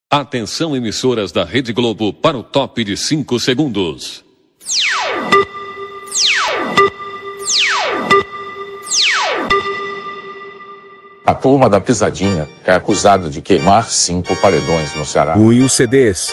Atenção, emissoras da Rede Globo, para o top de 5 segundos. A turma da Pisadinha é acusada de queimar 5 paredões no Ceará. Will CDs.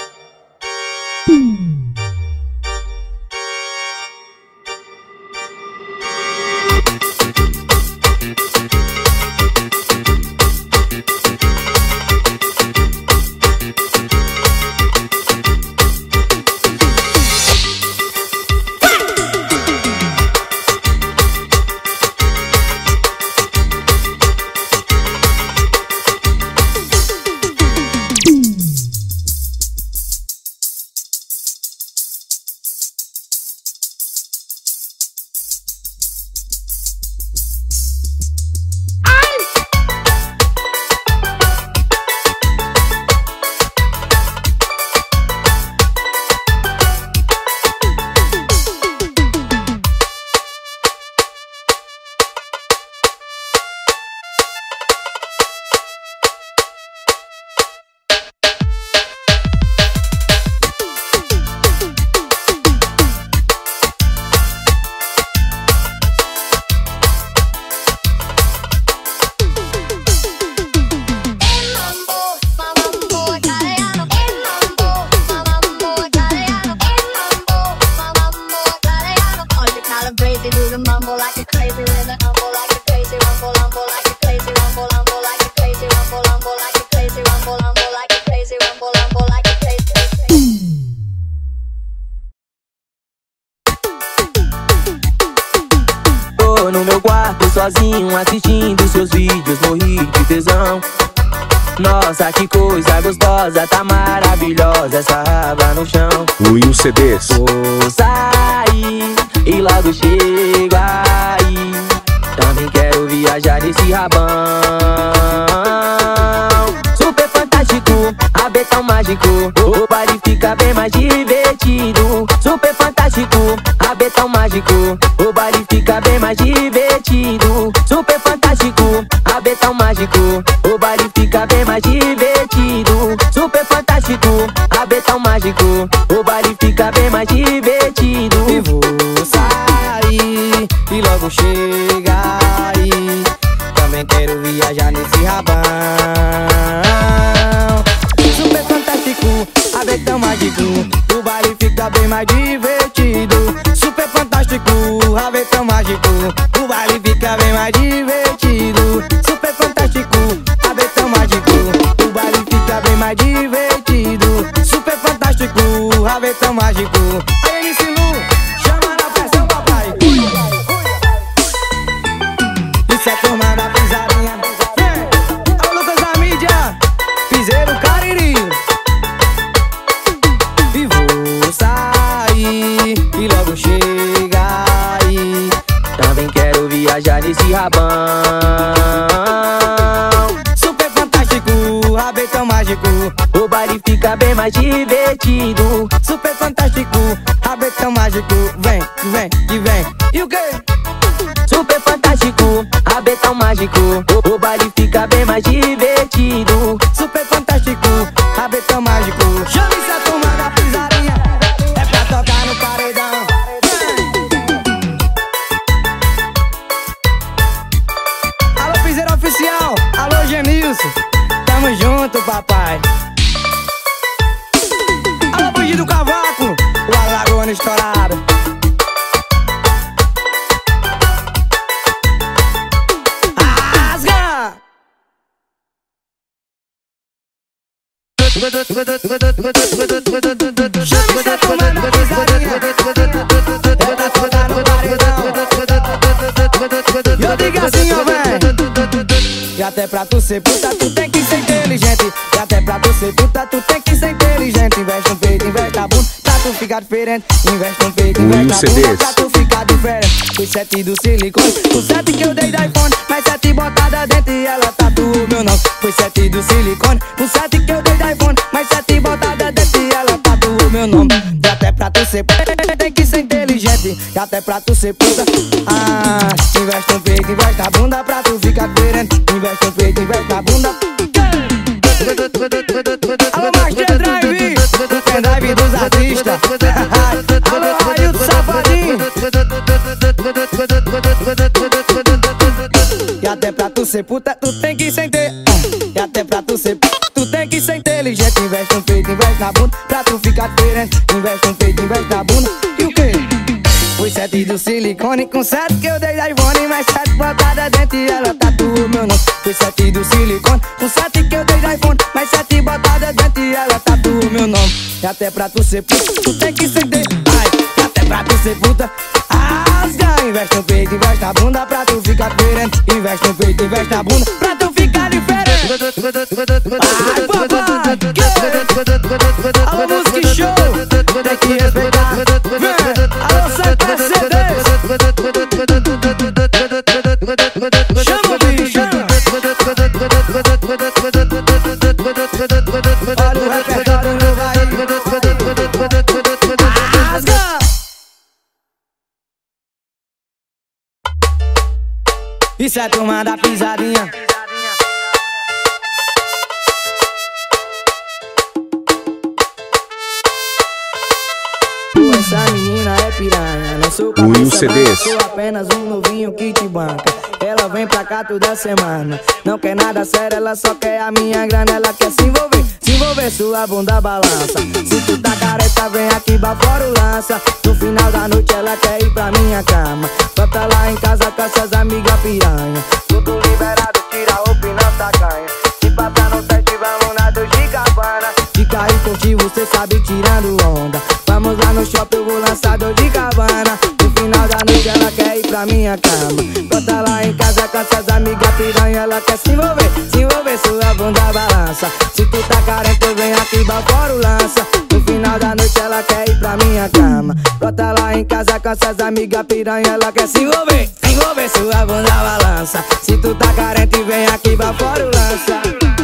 Tô no meu quarto sozinho assistindo seus vídeos, morri de tesão. Nossa, que coisa gostosa, tá maravilhosa essa raba no chão. Will CDs. Vou sair e logo chego aí. Também quero viajar nesse rabão. Super fantástico, abetão mágico, o baile fica bem mais divertido. Super fantástico, abetão mágico, o baile fica bem mais divertido. Super fantástico, abetão mágico, o baile fica bem mais divertido. Super fantástico, abetão mágico, o baile fica bem mais divertido. E vou sair e logo chega aí. Também quero viajar nesse rabão. Super fantástico, abetão mágico, o baile fica bem mais divertido. Super fantástico, abetão mágico, o baile fica bem mais divertido. Super fantástico, abetão mágico, o baile fica bem mais divertido. Super fantástico, abetão mágico. Aí MC Lu, chama na pressão, papai. Isso é turma da pisadinha. Alô, Lucas da mídia, piseiro Cariri. E vou sair e logo chega aí. Também quero viajar nesse rabão. Super fantástico, abetão mágico, o baile fica bem mais divertido. Super fantástico, abetão mágico, vem, vem e vem. E o quê? Super fantástico, abetão mágico, o baile fica bem mais divertido. Super fantástico, abetão mágico. Chame-se a turma da pisadinha, é pra tocar no paredão. Alô, piseiro oficial, alô, Genilson, tamo junto, papai. Alô, Bugi do Cavaco, o Alagoano estourado. Rasga! Chame-se a turma da pisadinha, é pra tocar no paredão. E eu digo assim, ó, véi. E até pra tu ser puta, tu tem que ser inteligente. E até pra tu ser puta, tu tem que ser inteligente. Investe no peito, investe na bunda, pra tu ficar diferente. Investe no peito, investe na bunda, pra tu ficar diferente. Fui 7 do silicone, o 7 que eu dei da iPhone, mas 7 botada dentro e ela tatuou meu nome. Fui 7 do silicone, o 7 que eu dei da iPhone, mas 7 botada dentro e ela tatuou meu nome. E até pra tu ser puta, tem que ser inteligente. E até pra tu ser puta, investe no peito, investe na bunda, pra tu ficar diferente. Investe no peito, investe na bunda. Alô, Alô, Ailton Safadinho. E até pra tu ser puta, tu tem que sentir. E até pra tu ser puta, tu tem que ser inteligente. Investe no peito, investe na bunda, pra tu ficar diferente. Investe no peito, investe na bunda. E o quê? Os 7 do silicone, com 7 que eu dei da Ivone, mais 7 botadas dentro e ela tatuou meu nome. Os 7 do silicone, com 7 que eu dei da iPhone, mais 7 botadas dentro e ela tatuou meu nome. E até pra tu ser puta, tu tem que sentir. Ai, e até pra tu ser puta, rasga. Investe no peito, investe na bunda, pra tu ficar diferente. Investe no peito, investe na bunda, pra tu ficar diferente. Ai, papai, alô, Música Show, tem que respeitar. Alô, Santa CDs, chama o bicho, chama. Olha o repertório no Bahia. Rasga. Isso é turma da pisadinha. Essa menina é piranha, não sou cabeça branca, sou apenas um novinho que te banca. Ela vem pra cá toda semana, não quer nada sério, ela só quer a minha grana. Ela quer se envolver, sua bunda balança. Se tu tá careta, vem aqui bafora o lança. No final da noite ela quer ir pra minha cama. Bota lá em casa com essas amigas piranha. Tudo liberado, tira a roupa e não sacanha. Se passar no teste, vamos na do Gigabana. De carro esportivo, cê sabe tirando onda. Vamos lá no shopping, eu vou lançar dor de cabana. No final da noite ela quer ir pra minha cama. Bota lá em casa com essas amigas piranha. Ela quer se envolver, sua bunda balança. Se tu tá carente, vem aqui, bafora o lança. No final da noite ela quer ir pra minha cama. Bota lá em casa com essas amigas piranha. Ela quer se envolver, sua bunda balança. Se tu tá carente, vem aqui, bafora o lança.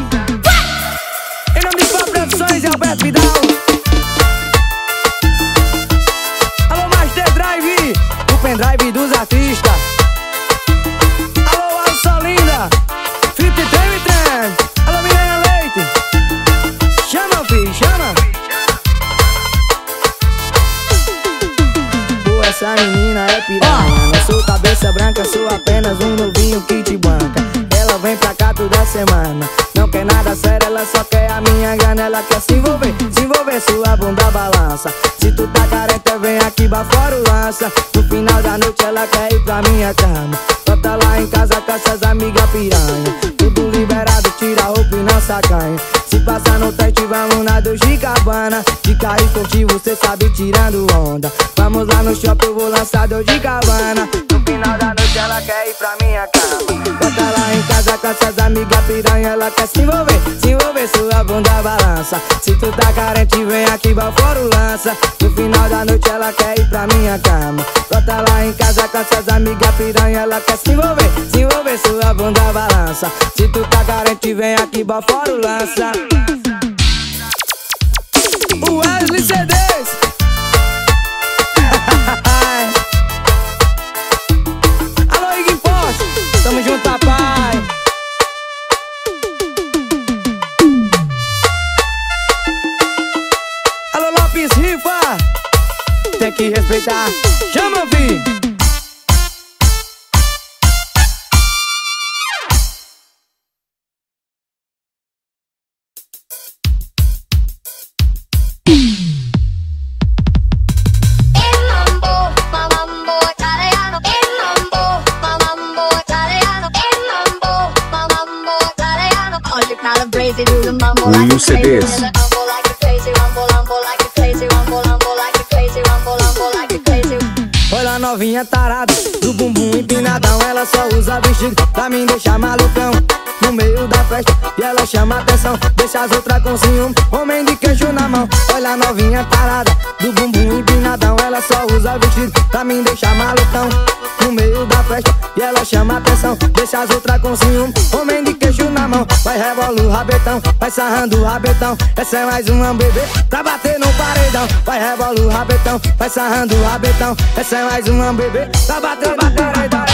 Em nome de Pop Produções, Alberto Vidal. Pendrive dos artistas. Alô, Alça Linda, 53 alô, Milena Leite. Chama, filho, chama. Pô, essa menina é piranha, não sou cabeça branca, sou apenas um novinho que te banca. Ela vem pra cá toda semana, não quer nada sério, ela só quer a minha grana. Ela quer se envolver, sua bunda balança. Se tu tá careta, vem aqui, bafora o lança. No final da noite ela quer ir pra minha cama. Bota lá em casa com essas amigas piranha. Tudo liberado, tira a roupa e não sacanha. Se passar no teste, vamos na do Gigabana. De carro esportivo, cê sabe tirando onda. Vamos lá no shopping, eu vou lançar dor de cabana. No final da noite ela quer ir pra minha cama. Bota lá em casa com essas amigas piranha. Ela quer se envolver, sua bunda balança. Se tu tá carente, vem aqui, bafora o lança. No final da noite ela quer ir pra minha cama. Bota lá em casa com essas amigas piranha. Ela quer se envolver, sua bunda balança. Se tu tá carente, vem aqui, bafora o lança. O Wesley CDs. Alô, Ig Import, tamo junto, papai. Alô, Lopes Rifa, tem que respeitar. Chama, vi. Will CDs. Olha a novinha tarada, do bumbum empinadão. Ela só usa vestido pra me deixar malucão. No meio da festa e ela chama atenção, deixa as outras com ciúme, homem de queijo na mão. Olha a novinha tarada, do bumbum empinadão. Ela só usa vestido pra me deixar malucão. No meio da festa e ela chama atenção, deixa as outras com ciúme, homem de queijo na mão. Vai rebola o rabetão, vai sarrando o rabetão. Essa é mais uma bebê pra bater no paredão. Vai rebola o rabetão, vai sarrando o rabetão. Essa é mais uma bebê pra bater no paredão.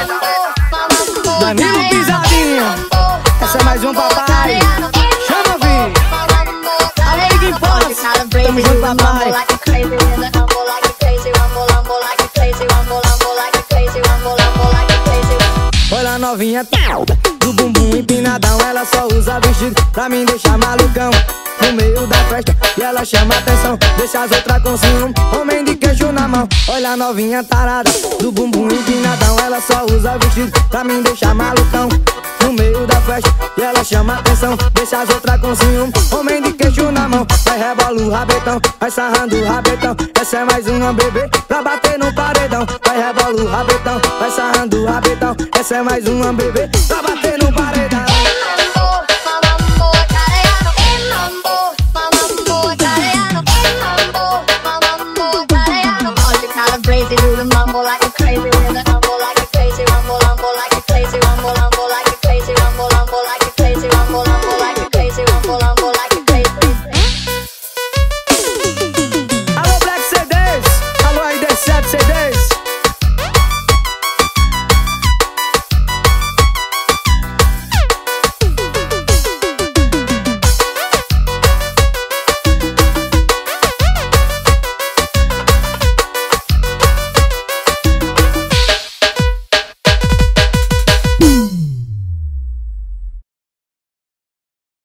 Danilo Pisadinha, essa é mais um papai. Chama, vi. Alô, Ig Import, tamo junto, papai. novinha do bumbum empinadão. Ela só usa vestido pra me deixar malucão no meio da festa, e ela chama atenção, deixa as outras com ciúme, homem de queijo na mão. Olha a novinha tarada do bumbum empinadão. Ela só usa vestido pra me deixar malucão no meio da festa, e ela chama atenção, deixa as outras com ciúme, homem de queijo na mão. Vai rebola o rabetão, vai sarrando o rabetão. Essa é mais uma bebê pra bater no paredão. Vai rebola o rabetão, vai sarrando o rabetão. Essa é mais uma bebê pra bater no paredão.